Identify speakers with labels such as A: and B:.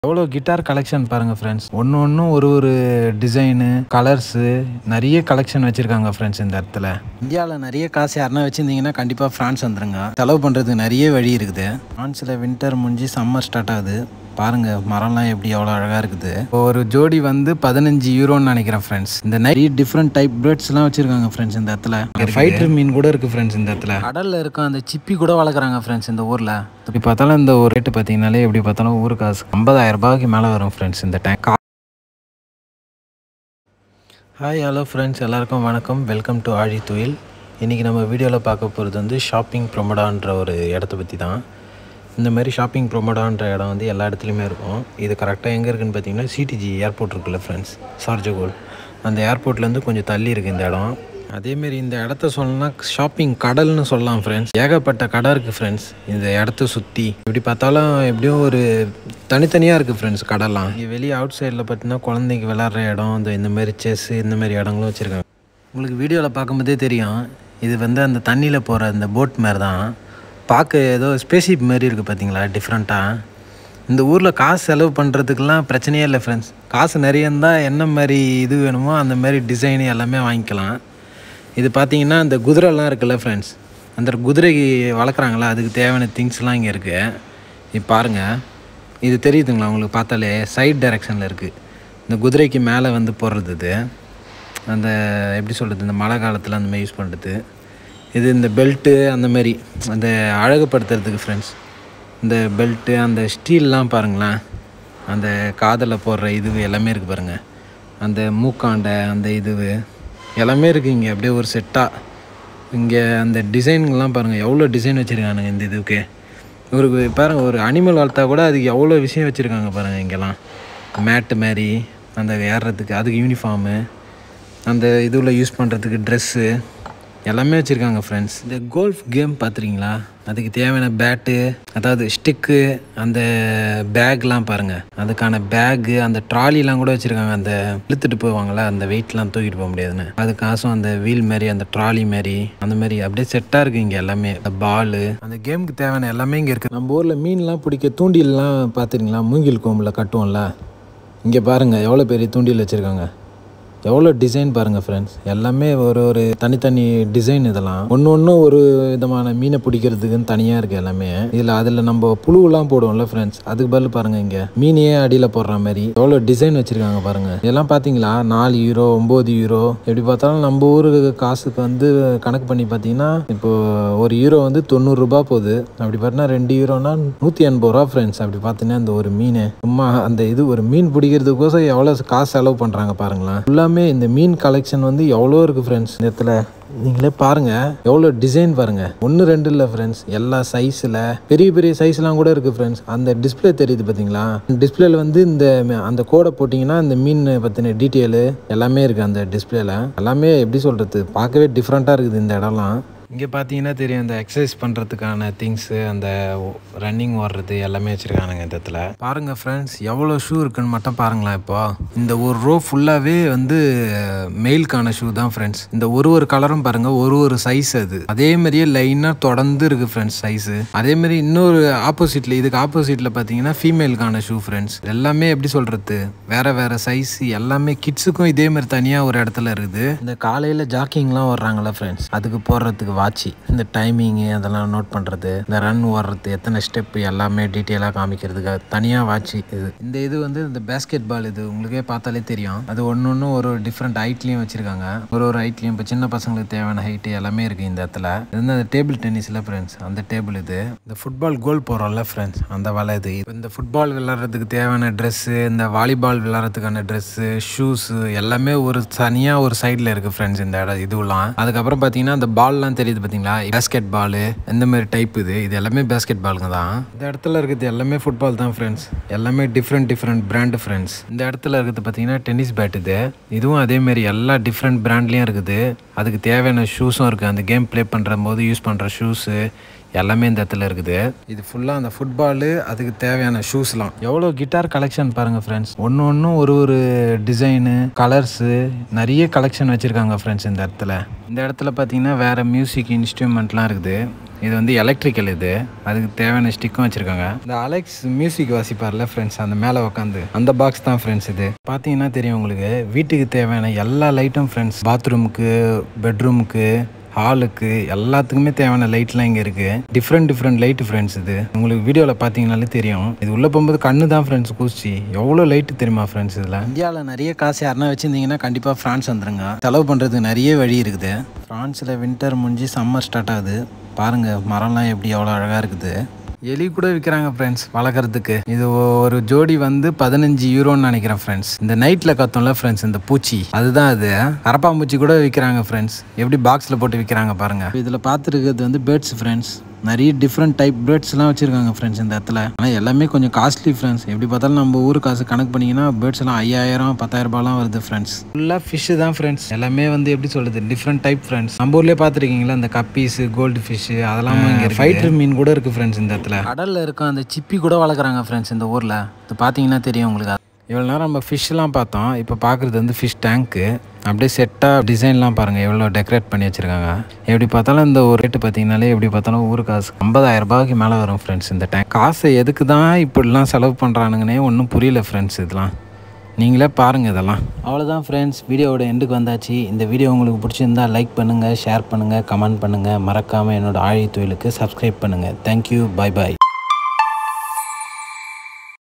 A: எவ்வளோ guitar collection பாருங்கள் friends. ஒன்று ஒரு டிசைனு கலர்ஸு நிறைய கலெக்ஷன் வச்சுருக்காங்க ஃப்ரெண்ட்ஸ். இந்த இடத்துல இந்தியாவில் நிறைய காசு யாருன்னா வச்சுருந்தீங்கன்னா கண்டிப்பாக ஃப்ரான்ஸ் வந்துடுங்க. செலவு பண்ணுறதுக்கு நிறைய வழி இருக்குது. ஃப்ரான்ஸில் வின்டர் முடிஞ்சு சம்மர் ஸ்டார்ட் ஆகுது. பாருங்கள் மரம்லாம் எப்படி எவ்வளோ அழகாக இருக்குது. ஒரு ஜோடி வந்து 15 யூரோன்னு நினைக்கிறேன் ஃப்ரெண்ட்ஸ். இந்த நிறைய டிஃப்ரெண்ட் டைப் பேர்ட்ஸ்லாம் வச்சுருக்காங்க ஃப்ரெண்ட்ஸ். இந்த இடத்துல ஃபைட்டர் மீன் கூட இருக்குது ஃப்ரெண்ட்ஸ். இந்த இடத்துல கடலில் இருக்க அந்த சிப்பி கூட வளர்க்குறாங்க ஃப்ரெண்ட்ஸ் இந்த ஊரில். இப்படி பார்த்தாலும் இந்த ஒரு ரேட்டு பார்த்தீங்கன்னாலே எப்படி பார்த்தாலும் ஊரு காசு 50,000 ரூபாய்க்கு மேலே வரும் ஃப்ரெண்ட்ஸ் இந்த டேங்க். ஹாய் ஹலோ ஃப்ரெண்ட்ஸ், எல்லாருக்கும் வணக்கம். Welcome to Claye-Souilly. இன்றைக்கி நம்ம வீடியோவில் பார்க்க போகிறது வந்து ஷாப்பிங் ப்ரொமோடான்ற ஒரு இடத்த பற்றி தான். இந்த மாதிரி ஷாப்பிங் ப்ரொமோடான்ற இடம் வந்து எல்லா இடத்துலையுமே இருக்கும். இது கரெக்டாக எங்கே இருக்குதுன்னு பார்த்தீங்கன்னா சிடிஜி ஏர்போர்ட் இருக்குல்ல ஃப்ரெண்ட்ஸ், சார்ஜகோல். அந்த ஏர்போர்ட்லேருந்து கொஞ்சம் தள்ளி இருக்குது இந்த இடம். அதேமாரி இந்த இடத்த சொல்லணும்னா ஷாப்பிங் கடல்னு சொல்லலாம் ஃப்ரெண்ட்ஸ். ஏகப்பட்ட கடை இருக்குது ஃப்ரெண்ட்ஸ் இந்த இடத்த சுற்றி. எப்படி பார்த்தாலும் எப்படியும் ஒரு தனித்தனியாக இருக்குது ஃப்ரெண்ட்ஸ் கடைலாம். இங்கே வெளியே அவுட் சைடில் பார்த்தீங்கன்னா குழந்தைக்கு விளாட்ற இடம், இந்த மாதிரி செஸ்ஸு இந்த மாதிரி இடங்களும் வச்சுருக்காங்க. உங்களுக்கு வீடியோவில் பார்க்கும்போதே தெரியும், இது வந்து அந்த தண்ணியில் போகிற அந்த போட் மாதிரி தான். பார்க்க ஏதோ ஸ்பேஸ்ஷிப் மாதிரி இருக்குது பார்த்தீங்களா, டிஃப்ரெண்ட்டாக. இந்த ஊரில் காசு செலவு பண்ணுறதுக்கெலாம் பிரச்சனையே இல்லை ஃப்ரெண்ட்ஸ். காசு நிறைய இருந்தால் என்ன மாதிரி இது வேணுமோ அந்த மாதிரி டிசைனு எல்லாமே வாங்கிக்கலாம். இது பார்த்தீங்கன்னா இந்த குதிரைலாம் இருக்குல்ல ஃப்ரெண்ட்ஸ், அந்த குதிரைக்கு வளர்க்குறாங்களா, அதுக்கு தேவையான திங்ஸ்லாம் இங்கே இருக்குது. இப்போ பாருங்கள், இது தெரியுதுங்களா உங்களுக்கு பார்த்தாலே, சைட் டைரெக்ஷனில் இருக்குது. இந்த குதிரைக்கு மேலே வந்து போடுறது இது. அந்த எப்படி சொல்கிறது, இந்த மழை காலத்தில் அந்த மாதிரி யூஸ் பண்ணுறது. இது இந்த பெல்ட்டு அந்த மாதிரி அந்த அழகுப்படுத்துறதுக்கு ஃப்ரெண்ட்ஸ். இந்த பெல்ட்டு அந்த ஸ்டீல்லாம் பாருங்களேன், அந்த காதில் போடுற இது எல்லாமே இருக்குது பாருங்கள். அந்த மூக்காண்டை அந்த இது எல்லாமே இருக்குது இங்கே அப்படியே ஒரு செட்டாக. இங்கே அந்த டிசைன்லாம் பாருங்கள், எவ்வளோ டிசைன் வச்சுருக்கானுங்க இந்த இதுக்கு. ஒரு பாருங்கள், ஒரு அனிமல் வளர்த்தா கூட அதுக்கு எவ்வளோ விஷயம் வச்சுருக்காங்க பாருங்கள். இங்கெல்லாம் மேட்டு மாதிரி அந்த ஏறுறதுக்கு, அதுக்கு யூனிஃபார்மு, அந்த இதில் யூஸ் பண்ணுறதுக்கு ட்ரெஸ்ஸு எல்லாமே வச்சுருக்காங்க ஃப்ரெண்ட்ஸ். இந்த கோல்ஃப் கேம் பார்த்துருக்கீங்களா, அதுக்கு தேவையான பேட்டு, அதாவது ஸ்டிக்கு, அந்த பேக்லாம் பாருங்கள், அதுக்கான பேக்கு, அந்த ட்ராலிலாம் கூட வச்சுருக்காங்க. அந்த இழுத்துட்டு போவாங்களா, அந்த வெயிட்லாம் தூக்கிட்டு போக முடியாதுன்னு, அது காசும் அந்த வீல் மாரி அந்த ட்ராலி மாரி அந்த மாதிரி அப்படியே செட்டாக இருக்குது இங்கே எல்லாமே. அந்த பாலு, அந்த கேமுக்கு தேவையான எல்லாமே இங்கே இருக்குது. நம்ம ஊரில் மீன்லாம் பிடிக்க தூண்டில்லாம் பார்த்துருக்கீங்களா, மூங்கில் கோம்பில் கட்டுவோம்ல, இங்கே பாருங்கள் எவ்வளோ பெரிய தூண்டில் வச்சுருக்காங்க. எவ்வளோ டிசைன் பாருங்கள் ஃப்ரெண்ட்ஸ். எல்லாமே ஒரு தனித்தனி டிசைன். இதெல்லாம் ஒன்று ஒரு விதமான மீனை பிடிக்கிறதுக்குன்னு தனியாக இருக்குது எல்லாமே. அதில் நம்ம புழுவெல்லாம் போடுவோம்ல ஃப்ரெண்ட்ஸ், அதுக்கு பதில் பாருங்கள் இங்கே மீனையே அடியில் போடுற மாதிரி எவ்வளோ டிசைன் வச்சுருக்காங்க பாருங்கள். இதெல்லாம் பார்த்தீங்களா, 4 யூரோ 9 யூரோ. எப்படி பார்த்தாலும் நம்ம ஊருக்கு காசுக்கு வந்து கணக்கு பண்ணி பார்த்தீங்கன்னா இப்போது ஒரு யூரோ வந்து 90 ரூபா போகுது. அப்படி பார்த்தீங்கன்னா 2 யூரோனா 180 ரூபா ஃப்ரெண்ட்ஸ். அப்படி பார்த்தீங்கன்னா இந்த ஒரு மீன் சும்மா அந்த இது ஒரு மீன் பிடிக்கிறதுக்கோசம் எவ்வளோ காசு செலவு பண்ணுறாங்க பாருங்களேன். இந்த மீன் கலெக்ஷன் வந்து எவ்வளோ இருக்குது ஃப்ரெண்ட்ஸ். இந்த இடத்துல நீங்களே பாருங்கள், எவ்வளோ டிசைன் பாருங்கள். 1 2 இல்லை ஃப்ரெண்ட்ஸ், எல்லா சைஸில் பெரிய சைஸ்லாம் கூட இருக்குது ஃப்ரெண்ட்ஸ். அந்த டிஸ்பிளே தெரியுது பார்த்தீங்களா, டிஸ்பிளேல வந்து அந்த கோடை போட்டிங்கன்னா இந்த மீன் பற்றின டீட்டெயிலு எல்லாமே இருக்குது அந்த டிஸ்பிளேல. எல்லாமே எப்படி சொல்கிறது, பார்க்கவே டிஃப்ரெண்ட்டாக இருக்குது இந்த இடம்லாம். இங்கே பார்த்தீங்கன்னா தெரியும், இந்த எக்ஸசைஸ் பண்ணுறதுக்கான திங்ஸு, அந்த ரன்னிங் ஓடுறது எல்லாமே வச்சுருக்கானுங்க இந்த இடத்துல. பாருங்கள் ஃப்ரெண்ட்ஸ், எவ்வளோ ஷூ இருக்குன்னு மட்டும் பாருங்களேன். இப்போ இந்த ஒரு ரோ ஃபுல்லாகவே வந்து மெயிலுக்கான ஷூ தான் ஃப்ரெண்ட்ஸ். இந்த ஒரு கலரும் பாருங்கள், ஒரு சைஸ். அது அதே மாதிரியே லைனாக தொடர்ந்து இருக்குது ஃப்ரெண்ட்ஸ் சைஸு. அதேமாதிரி இன்னொரு ஆப்போசிட்டில், இதுக்கு ஆப்போசிட்டில் பார்த்தீங்கன்னா ஃபீமேலுக்கான ஷூ ஃப்ரெண்ட்ஸ். எல்லாமே எப்படி சொல்கிறது, வேறு சைஸ் எல்லாமே. கிட்ஸுக்கும் இதே மாதிரி தனியாக ஒரு இடத்துல இருக்குது. இந்த காலையில் ஜாக்கிங்லாம் ஓடுறாங்களா ஃப்ரெண்ட்ஸ், அதுக்கு போடுறதுக்கு வாட்சி, இந்த டைமிங்கு அதெல்லாம் நோட் பண்ணுறது, இந்த ரன் ஓடுறது, எத்தனை ஸ்டெப்பு எல்லாமே டீட்டெயிலாக காமிக்கிறதுக்கு தனியாக வாட்சி. இது வந்து இந்த பேஸ்கெட் பால், இது உங்களுக்கே பார்த்தாலே தெரியும். அது ஒன்று ஒரு டிஃப்ரெண்ட் ஹைட்லேயும் வச்சுருக்காங்க. ஒரு ஹைட்லேயும் இப்போ சின்ன பசங்களுக்கு தேவையான ஹைட்டு எல்லாமே இருக்குது இந்த இடத்துல. இது வந்து அந்த டேபிள் டென்னிஸில் ஃப்ரெண்ட்ஸ், அந்த டேபிள். இது இந்த ஃபுட்பால் கோல் போகிறோம்ல ஃப்ரெண்ட்ஸ், அந்த வலை. இது இந்த ஃபுட்பால் விளாட்றதுக்கு தேவையான ட்ரெஸ்ஸு, இந்த வாலிபால் விளாட்றதுக்கான ட்ரெஸ்ஸு, ஷூஸு எல்லாமே ஒரு தனியாக ஒரு சைடில் இருக்குது ஃப்ரெண்ட்ஸ் இந்த இடம். இதுவெல்லாம் அதுக்கப்புறம் பார்த்தீங்கன்னா அந்த பால்லாம் தெரியுது பார்த்தீங்களா, பேஸ்கெட் பாலு இந்த மாதிரி டைப். இது எல்லாமே பேஸ்கெட் பாலுங்க தான். இந்த இடத்துல இருக்கிறது எல்லாமே ஃபுட்பால் தான் ஃப்ரெண்ட்ஸ். எல்லாமே டிஃப்ரெண்ட் பிராண்டு ஃப்ரெண்ட்ஸ். இந்த இடத்துல இருக்கிறது பார்த்தீங்கன்னா டென்னிஸ் பேட். இதுவும் அதேமாரி எல்லா டிஃப்ரெண்ட் பிராண்ட்லேயும் இருக்குது. அதுக்கு தேவையான ஷூஸும் இருக்குது. அந்த கேம் ப்ளே பண்ணுற போது யூஸ் பண்ணுற ஷூஸு எல்லாமே இந்த இடத்துல இருக்குது. இது ஃபுல்லாக அந்த ஃபுட்பாலு, அதுக்கு தேவையான ஷூஸ்லாம். எவ்வளோ கிட்டார் கலெக்ஷன் பாருங்கள் ஃப்ரெண்ட்ஸ். ஒன்று ஒரு டிசைனு, கலர்ஸு, நிறைய கலெக்ஷன் வச்சுருக்காங்க ஃப்ரெண்ட்ஸ் இந்த இடத்துல. இந்த இடத்துல பார்த்தீங்கன்னா வேறு மியூசிக் இன்ஸ்ட்ருமெண்ட்லாம் இருக்குது. இது வந்து எலக்ட்ரிக்கல். இது அதுக்கு தேவையான ஸ்டிக்கும் வச்சுருக்காங்க. இந்த அலெக்ஸ் மியூசிக் வாசிப்பார்ல ஃப்ரெண்ட்ஸ், அந்த மேலே உட்காந்து அந்த பாக்ஸ் தான் ஃப்ரெண்ட்ஸ். இது பார்த்தீங்கன்னா தெரியும் உங்களுக்கு. வீட்டுக்கு தேவையான எல்லா லைட்டும் ஃப்ரெண்ட்ஸ், பாத்ரூமுக்கு, பெட்ரூமுக்கு, ஹாலுக்கு, எல்லாத்துக்குமே தேவையான லைட்லாம் இங்கே இருக்குது. Different light friends. இது உங்களுக்கு வீடியோவில் பார்த்தீங்கனாலே தெரியும். இது உள்ளே போகும்போது கண்ணு தான் ஃப்ரெண்ட்ஸ் கூச்சி. எவ்வளோ லைட்டு தெரியுமா ஃப்ரெண்ட்ஸ். இதில் இந்தியாவில் நிறைய காசு யாருன்னா வச்சுருந்தீங்கன்னா கண்டிப்பாக ஃப்ரான்ஸ் வந்துருங்க. செலவு பண்ணுறதுக்கு நிறைய வழி இருக்குது. ஃப்ரான்ஸில் வின்டர் முடிஞ்சு சம்மர் ஸ்டார்ட் ஆகுது. பாருங்கள் மரம்லாம் எப்படி எவ்வளோ அழகாக இருக்குது. எலி கூட விற்கிறாங்க ஃப்ரெண்ட்ஸ் வளர்க்குறதுக்கு. இது ஒரு ஜோடி வந்து 15 யூரோன்னு நினைக்கிறேன் ஃப்ரெண்ட்ஸ். இந்த நைட்டில் கத்தோம்ல ஃப்ரெண்ட்ஸ், இந்த பூச்சி, அதுதான் அது. கரப்பாம்பூச்சி கூட விற்கிறாங்க ஃப்ரெண்ட்ஸ். எப்படி பாக்ஸில் போட்டு விற்கிறாங்க பாருங்கள். இதில் பார்த்துருக்கிறது வந்து பேர்ட்ஸ் ஃப்ரெண்ட்ஸ். நிறைய டிஃப்ரெண்ட் டைப் பேர்ட்ஸ்லாம் வச்சுருக்காங்க ஃப்ரெண்ட்ஸ் இந்த இடத்துல. ஆனால் எல்லாமே கொஞ்சம் காஸ்ட்லி ஃப்ரெண்ட்ஸ். எப்படி பார்த்தாலும் நம்ம ஊர் காசு கணக்கு பண்ணிங்கன்னா பேர்ட்ஸ் எல்லாம் 5000 10,000 ரூபாய்லாம் வருது ஃப்ரெண்ட்ஸ். ஃபுல்லாக ஃபிஷ்ஷு தான் ஃப்ரெண்ட்ஸ். எல்லாமே வந்து எப்படி சொல்கிறது, டிஃப்ரெண்ட் டைப் ஃப்ரெண்ட்ஸ். நம்ம ஊர்லேயே பார்த்துருக்கீங்களா இந்த கப்பீஸு, கோல்டு ஃபிஷ்ஷு, அதெல்லாம் இங்கே ஃபைட்டர் மீன் கூட இருக்குது ஃப்ரெண்ட்ஸ் இந்த இடத்துல. கடலில் இருக்க அந்த சிப்பி கூட வளர்க்குறாங்க ஃப்ரெண்ட்ஸ் இந்த ஊரில். இது பார்த்தீங்கன்னா தெரியும் உங்களுக்கு. இவ்வளோ நேரம் நம்ம ஃபிஷ்லாம் பார்த்தோம். இப்போ பார்க்குறது வந்து ஃபிஷ் டேங்க்கு. அப்படியே செட்டாக டிசைன்லாம் பாருங்கள் எவ்வளோ டெக்கரேட் பண்ணி வச்சுருக்காங்க. எப்படி பார்த்தாலும் இந்த ஒரு ரேட்டு பார்த்தீங்கனாலே எப்படி பார்த்தாலும் ஊர் காசு 50,000 ரூபாய்க்கு மேலே வரும் ஃப்ரெண்ட்ஸ் இந்த டேங்க். காசை எதுக்கு தான் இப்படிலாம் செலவு பண்ணுறானுங்கன்னே ஒன்றும் புரியல ஃப்ரெண்ட்ஸ். இதெல்லாம் நீங்களே பாருங்கள் இதெல்லாம். அவ்வளோதான் ஃப்ரெண்ட்ஸ், வீடியோவோட எண்டுக்கு வந்தாச்சு. இந்த வீடியோ உங்களுக்கு பிடிச்சிருந்தா லைக் பண்ணுங்கள், ஷேர் பண்ணுங்கள், கமெண்ட் பண்ணுங்கள். மறக்காமல் என்னோடய ஆழி தொழிலுக்கு சப்ஸ்கிரைப் பண்ணுங்கள். தேங்க்யூ, பை பாய்.